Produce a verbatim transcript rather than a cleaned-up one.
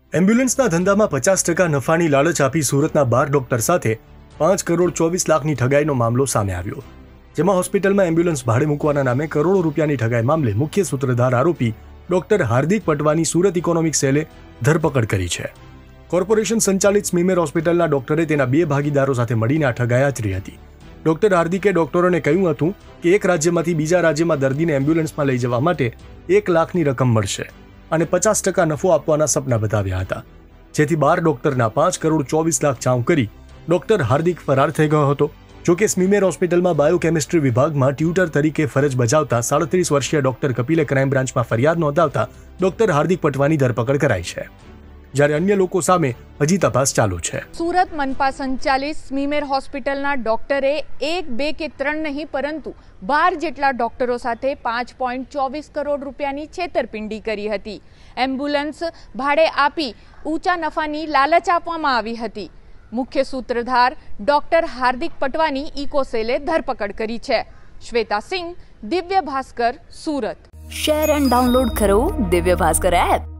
એમ્બ્યુલન્સના ધંધામાં પચાસ ટકા નફાની લાલચ આપી સુરતના બાર ડોક્ટર સાથે પાંચ કરોડ ચોવીસ લાખની ઠગાઈનો મામલો સામે આવ્યો, જેમાં હોસ્પિટલમાં એમ્બ્યુલન્સ ભાડે મૂકવાના નામે કરોડો રૂપિયાની ઠગાઈ મામલે મુખ્ય સૂત્રધાર આરોપી ડોક્ટર હાર્દિક પટવાની સુરત ઇકોનોમિક સેલે ધરપકડ કરી છે. કોર્પોરેશન સંચાલિત સ્મીમેર હોસ્પિટલના ડોક્ટરે તેના બે ભાગીદારો સાથે મળીને આ ઠગાઈ આચરી હતી. ડોક્ટર હાર્દિકે ડોક્ટરોને કહ્યું હતું કે એક રાજ્યમાંથી બીજા રાજ્યમાં દર્દીને એમ્બ્યુલન્સમાં લઈ જવા માટે એક લાખની રકમ મળશે અને પચાસ ટકા નફો આપવાના સપના બતાવ્યા હતા, જેથી બાર ડોક્ટરના પાંચ કરોડ ચોવીસ લાખ ચાઉ કરી ડોક્ટર હાર્દિક ફરાર થઈ ગયો હતો. જોકે સ્મીમેર હોસ્પિટલમાં બાયોકેમિસ્ટ્રી વિભાગમાં ટ્યુટર તરીકે ફરજ બજાવતા સાડત્રીસ વર્ષીય ડોક્ટર કપિલે ક્રાઇમ બ્રાન્ચમાં ફરિયાદ નોંધાવતા ડોક્ટર હાર્દિક પટવાની ધરપકડ કરાઈ છે, જ્યારે અન્ય લોકો સામે હજી તપાસ ચાલુ છે. સુરત મનપા સંચાલિત સ્મીમેર હોસ્પિટલના ડોક્ટરે એક બે કે ત્રણ નહીં પરંતુ બાર જેટલા ડોક્ટરો સાથે પાંચ પોઈન્ટ ચોવીસ કરોડ રૂપિયાની છેતરપિંડી કરી હતી. એમ્બ્યુલન્સ ભાડે આપી ઊંચા નફાની લાલચ આપવામાં આવી હતી. મુખ્ય સૂત્રધાર ડોક્ટર હાર્દિક પટવાની ઇકોસેલે ધરપકડ કરી છે. Shweta Singh, Divya Bhaskar, Surat. Share and download કરો દિવ્ય ભાસ્કર એપ.